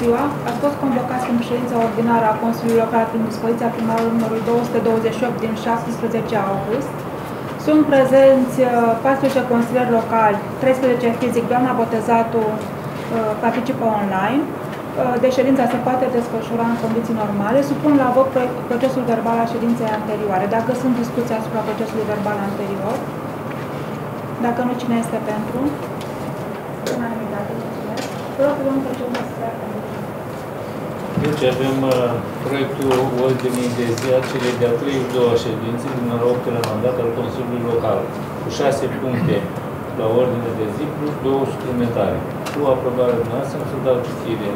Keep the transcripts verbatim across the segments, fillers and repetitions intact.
ziua! Ați fost convocați în ședința ordinară a Consiliului Local prin dispoziția primarului numărul două sute douăzeci și opt din șaptesprezece august. Sunt prezenți paisprezece consilieri locali, treisprezece fizic, doamna Botezatu participă online. De ședința se poate desfășura în condiții normale. Supun la vot procesul verbal al ședinței anterioare. Dacă sunt discuții asupra procesului verbal anterior, dacă nu, cine este pentru? Unanimitate, mulțumesc. Vreau să luăm procesul verbal. Deci avem uh, proiectul ordinii de zi a celei de-a treizeci și doua ședințe din al optulea mandat al Consiliului Local, cu șase puncte la ordine de zi, plus două suplimentare. Cu aprobarea noastră să dau citire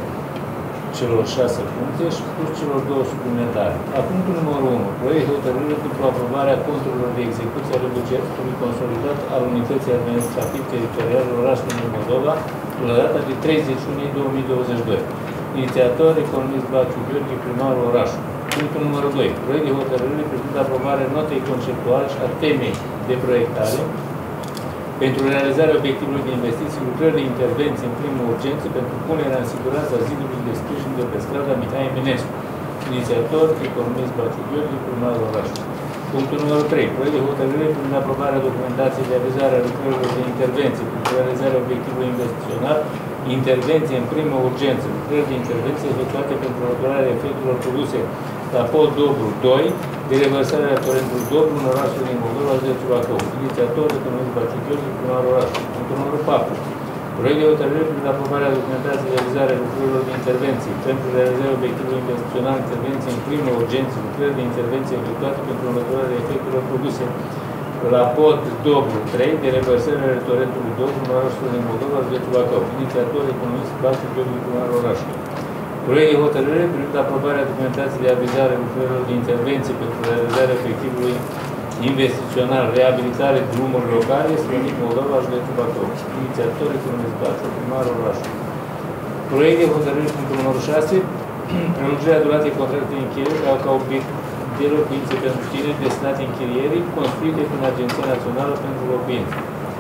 celor șase puncte și plus celor două suplimentare. La punctul numărul unu, proiect hotărâre pentru aprobarea conturilor de execuție ale bugetului consolidat al Unității Administrativ-Teritoriale orașului Moldova la data de treizeci iunie două mii douăzeci și doi. Inițiator, economist Baciu Gheorghe, primarul orașului. Punctul numărul doi, proiect de hotărâre privind aprobarea notei conceptuale și a temei de proiectare pentru realizarea obiectivului de investiții, lucrări de intervenție în primă urgență pentru punerea în siguranță a zidului de sprijin de pe strada Mihai Eminescu. Inițiator, economist Baciu Gheorghe, primarul orașului. Punctul numărul trei. Proiect de hotărâre privind aprobarea documentației de avizare a lucrărilor de intervenție pentru realizarea obiectivului investițional, intervenție în primă urgență, lucrări de intervenție efectuate pentru măsurarea efectelor produse la pod Dobru doi, de revărsarea torentului Dobru în orașul din Moldova, județul Bacău. Inițiator, economist Baciu Gheorghe, primarul orașului. Punctul numărul patru. Proiect de hotărâre privind aprobarea documentației de avizare a lucrărilor de intervenție pentru realizarea obiectivului investițional, intervenție în primă urgență, lucrări de intervenție efectuate pentru măsurarea efectelor produse la pod Dobru trei, de revărsarea torentului Dobru în orașul din Moldova, județul Bacău. Inițiator, economist Baciu Gheorghe, primarul orașului. Proiect de hotărâre privind aprobarea documentației de avizare a lucrărilor de intervenție pentru realizarea obiectivului investițional, reabilitare drumuri locale, Slănic Moldova, județul Bacău. Inițiator, economist Baciu, primarul orașului. Proiect de hotărâre punctul numărul șase, prelungirea duratei contractului de închiriere ca obiect de locuințe pentru tineri destinate închirierii, construite prin Agenția Națională pentru Locuințe.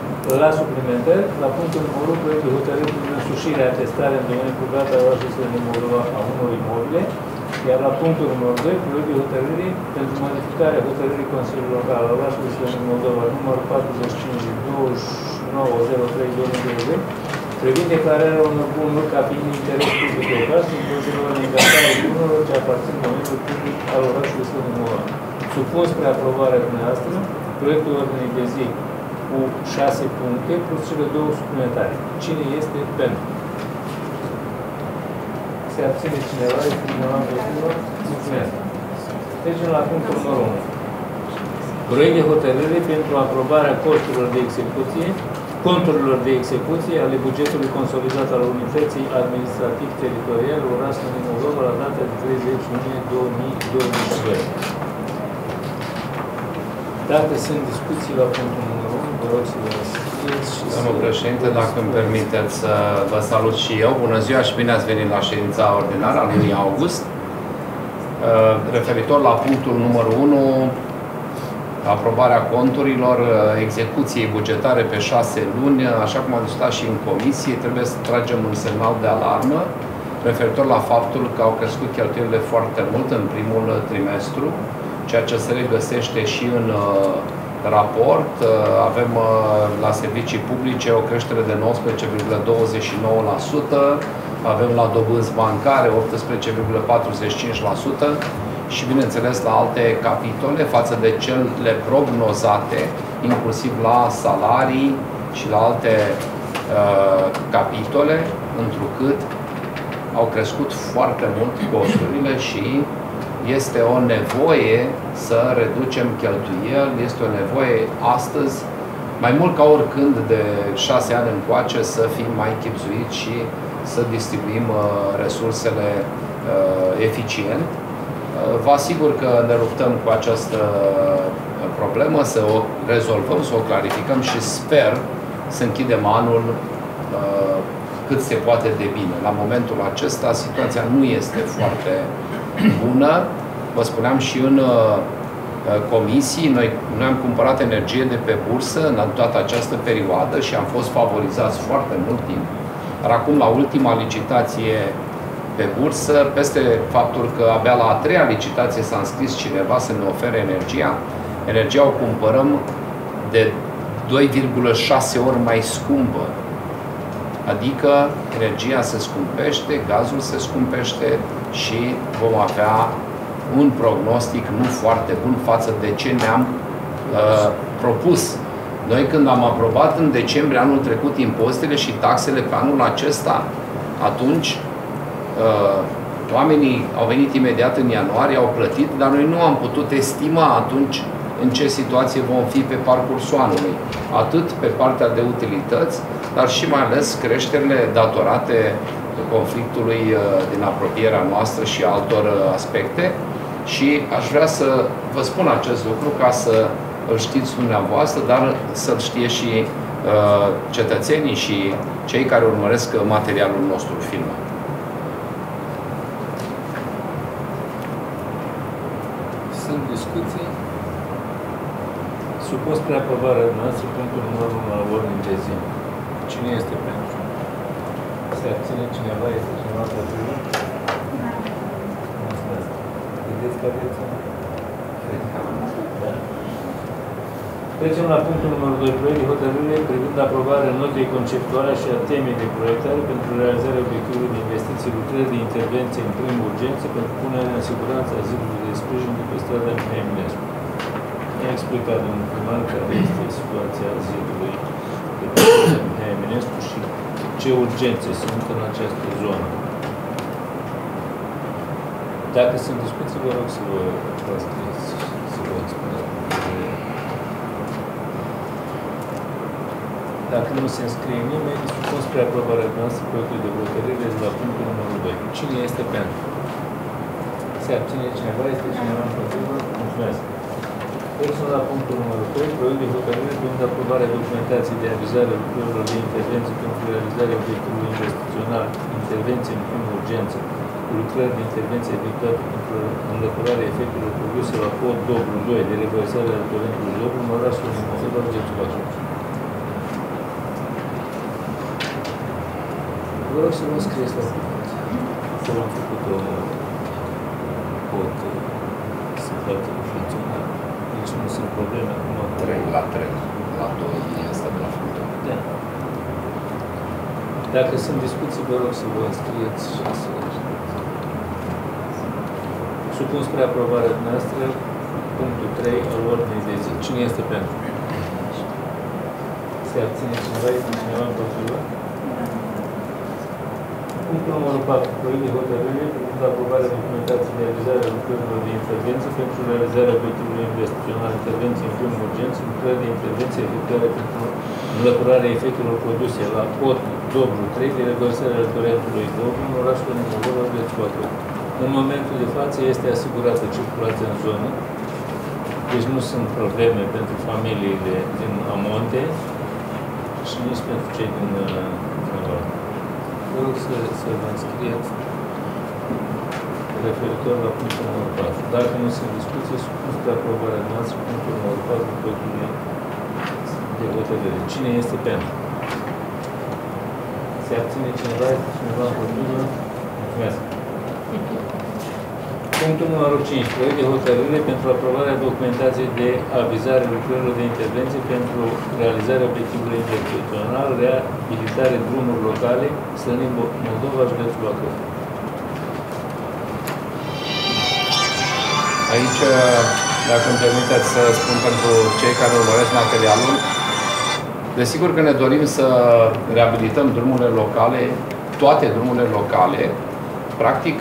La suplimentări, la punctul numărul proiect de hotărâre privind însușirea atestarea în domeniul privat al orașului Slănic Moldova a unor imobile, iar la punctul numărul doi, proiect de hotărâre pentru modificarea hotărârii Consiliului Local al orașului Slănic Moldova numărul patruzeci și cinci douăzeci și nouă zero trei două mii douăzeci, privind declararea unor bunuri ca fiind interes public local și procedurile de inventare bunurilor ce aparțin domeniului public al orașului Slănic Moldova. Supun spre aprobarea dumneavoastră proiectul ordinii de zi cu șase puncte plus cele două suplimentare. Cine este pentru? Se abține cineva? Este cineva împotrivă? Mulțumesc. Trecem la punctul numărul unu. Proiect de hotărâre pentru aprobarea costurilor de execuție, conturilor de execuție ale bugetului consolidat al Unității Administrativ-Teritoriale orașului din Moldova la data de treizeci iunie două mii douăzeci și doi. Dacă sunt discuții la punctul numărul unu, vă rog să vă răspundeți. Domnul președinte, dacă îmi permiteți să vă salut și eu. Bună ziua și bine ați venit la ședința ordinară a lunii august. Referitor la punctul numărul unu, aprobarea conturilor execuției bugetare pe șase luni, așa cum am discutat și în comisie, trebuie să tragem un semnal de alarmă referitor la faptul că au crescut cheltuielile foarte mult în primul trimestru, ceea ce se regăsește și în uh, raport. Uh, avem uh, la servicii publice o creștere de nouăsprezece virgulă douăzeci și nouă la sută, avem la dobânzi bancare optsprezece virgulă patruzeci și cinci la sută și, bineînțeles, la alte capitole față de cele prognozate, inclusiv la salarii și la alte uh, capitole, întrucât au crescut foarte mult costurile și este o nevoie să reducem cheltuieli, este o nevoie astăzi, mai mult ca oricând de șase ani încoace, să fim mai chibzuiți și să distribuim uh, resursele uh, eficient. Uh, vă asigur că ne luptăm cu această problemă, să o rezolvăm, să o clarificăm și sper să închidem anul uh, cât se poate de bine. La momentul acesta, situația nu este foarte bună. Vă spuneam și în uh, comisii, noi, noi am cumpărat energie de pe bursă în toată această perioadă și am fost favorizați foarte mult timp. Dar acum, la ultima licitație pe bursă, peste faptul că abia la a treia licitație s-a înscris cineva să ne ofere energia. Energia o cumpărăm de doi virgulă șase ori mai scumpă. Adică energia se scumpește, gazul se scumpește și vom avea un prognostic nu foarte bun față de ce ne-am uh, propus. Noi când am aprobat în decembrie anul trecut impozitele și taxele pe anul acesta, atunci uh, oamenii au venit imediat în ianuarie, au plătit, dar noi nu am putut estima atunci în ce situație vom fi pe parcursul anului. Atât pe partea de utilități, dar și mai ales creșterile datorate conflictului uh, din apropierea noastră și altor uh, aspecte. Și aș vrea să vă spun acest lucru ca să îl știți dumneavoastră, dar să-l știe și uh, cetățenii și cei care urmăresc materialul nostru film. Sunt discuții. Supus spre aprobarea noastră punctul numărul unu la ordine de zi. Cine este pentru? Se abține cineva? Este cineva împotrivă? Vedeți că aveți? Da. Trecem la punctul numărul doi. Proiect de hotărâre privind aprobarea notei conceptuale și a temei de proiectare pentru realizarea obiectivului de investiții, lucrări de intervenție în primă urgență pentru punerea în siguranță a zidului de sprijin de pe strada Mihai Eminescu. Ne-a explicat domnul primar care este situația zidului de pe strada Mihai Eminescu și ce urgențe sunt în această zonă. Dacă sunt discuții, vă rog să vă transcrieți, să vă expuneți. Dacă nu se înscrie nimeni, supun spre aprobarea noastră proiectului de hotărâre la punctul numărul doi. Cine este pentru? Se abține cineva? Este cineva împotrivă? Mulțumesc. Trecem la punctul numărul trei. Proiect de hotărâre privind aprobarea documentației de avizare a lucrărilor de intervenție pentru realizarea obiectivului investițional, intervenție în primă urgență, lucrări de intervenție efectuate pentru înlăturarea efectelor produse la pod Dobru doi de reversare al torentului Dobru în orașul Mihai Eminescu. Vă rog să vă scrieți la cuvânt. Să v-am făcut o pot să poată funcționa. Deci nu sunt probleme acum. trei la trei. La doi este de la fundul. Da. Dacă sunt discuții, vă rog să vă înscrieți și să supun spre aprobarea noastră punctul trei al ordinii de zi. Cine este pentru? Se abține cineva? Este cineva împotrivă? Punctul numărul patru. Proiect de hotărâre privind aprobarea documentației de avizare a lucrărilor de intervenție pentru realizarea obiectivului investițional, intervenție în primă urgență, lucrări de intervenție efectuare pentru înlăturarea efectelor produse la pod Dobru trei de reversare al torentului Dobru în orașul Moldova de Țuacă. În momentul de față este asigurată circulația în zonă, deci nu sunt probleme pentru familiile din Amonte și nici pentru cei din Nord. Vă rog să, să vă înscrieți referitor la punctul numărul patru. Dacă nu sunt discuții, supun spre aprobarea noastră punctul numărul patru proiectului de hotărâre. Cine este pentru? Se abține cineva? Este cineva împotrivă? Mulțumesc. Punctul numărul cinci. Proiect de hotărâre pentru aprobarea documentației de avizare lucrărilor de intervenție pentru realizarea obiectivului investițional, reabilitare drumuri locale, Slănin Moldova, județul Bacău. Aici, dacă îmi permiteți să spun pentru cei care urmăresc materialul, desigur că ne dorim să reabilităm drumurile locale, toate drumurile locale. Practic,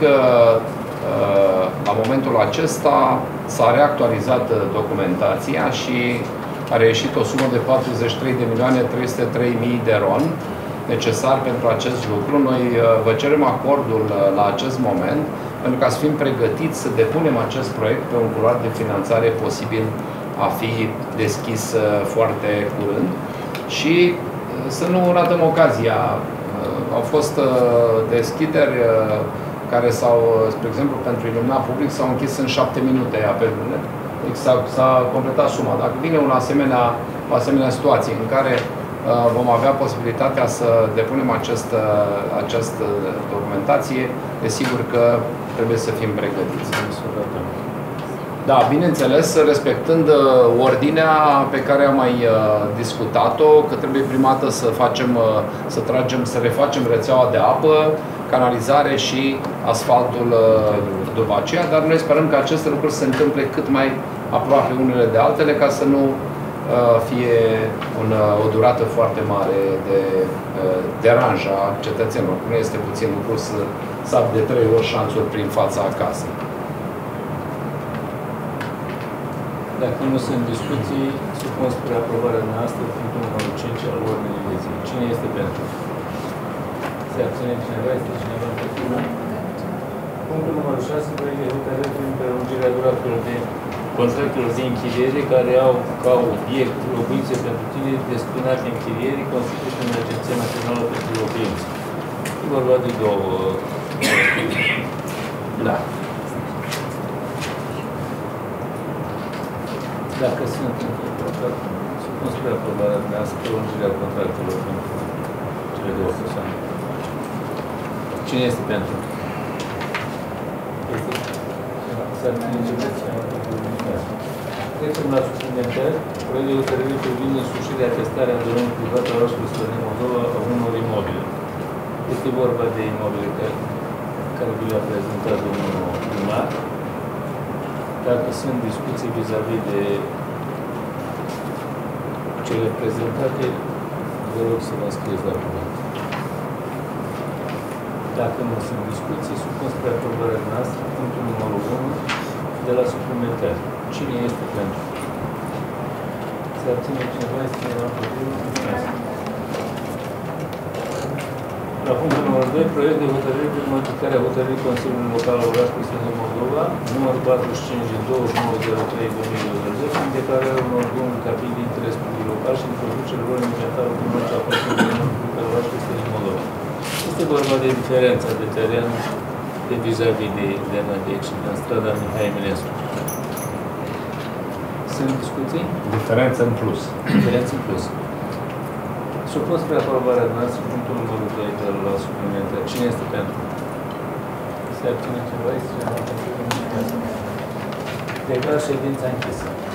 la momentul acesta s-a reactualizat documentația și a reieșit o sumă de patruzeci și trei de milioane trei sute trei mii de ron necesar pentru acest lucru. Noi vă cerem acordul la acest moment pentru ca să fim pregătiți să depunem acest proiect pe un culoar de finanțare posibil a fi deschis foarte curând și să nu ratăm ocazia. Au fost deschideri care s-au, spre exemplu, pentru iluminat public, s-au închis în șapte minute apelurile. S-a completat suma. Dacă vine un asemenea, o asemenea situație în care vom avea posibilitatea să depunem această, această documentație. Desigur că trebuie să fim pregătiți. Da, bineînțeles, respectând ordinea pe care am mai discutat-o, că trebuie prima dată să facem, să tragem, să refacem rețeaua de apă, canalizare și asfaltul după aceea, dar noi sperăm că aceste lucruri se întâmple cât mai aproape unele de altele, ca să nu fie un, o durată foarte mare de deranj a cetățenilor. Nu este puțin lucru să sap de trei ori șanțuri prin fața casei. Dacă nu sunt discuții, supun spre aprobarea noastră punctul numărul cinci al ordinii de zi. Cine este pentru? Se abține cineva? Este cineva împotrivă? Punctul numărul șase, proiect de hotărâre prin prelungirea duratelor de contractelor de închiriere care au ca obiect locuințe pentru tineri destinate închirierii constituite în Agenția Națională pentru Locuințe. E vorba de două. Da. Dacă sunt într-un supun spre aprobarea dumneavoastră prelungirea contractelor pentru cele două persoane. Cine este pentru? Este? S-ar Trecem la suplimentări. Proiect de hotărâre privind însușirea atestarea în domeniul privat al orașului Slănei Moldova a unor imobile. Este vorba de imobile care, care vi le-a prezentat domnul primar. Dacă sunt discuții vis-a-vis de cele prezentate, vă rog să vă înscrieți la cuvânt. Dacă nu sunt discuții, supun spre aprobarea noastră punctul numărul unu de la suplimentare. Cine este pentru? Se abține cineva? Este cineva împotrivă? Mulțumesc. La punctul numărul doi, proiect de hotărâre prin modificarea hotărârii Consiliului Local al orașului Slănei Moldova, numărul patruzeci și cinci din douăzeci și nouă zero trei două mii douăzeci, în declararea unor bunuri capitali de interes public local și introducerea lor în inventarul comunal al Consiliului Local al orașului Slănei Moldova. Este vorba de diferența de teren de vis-a-vis de, de noi de aici, din strada Mihai Eminescu. Sunt discuții? Diferență în plus. Diferență în plus. Supun spre aprobarea noastră punctul numărul doi de la suplimentare. Cine este pentru? Se abține ceva? Este cineva pentru? Declar ședința închisă.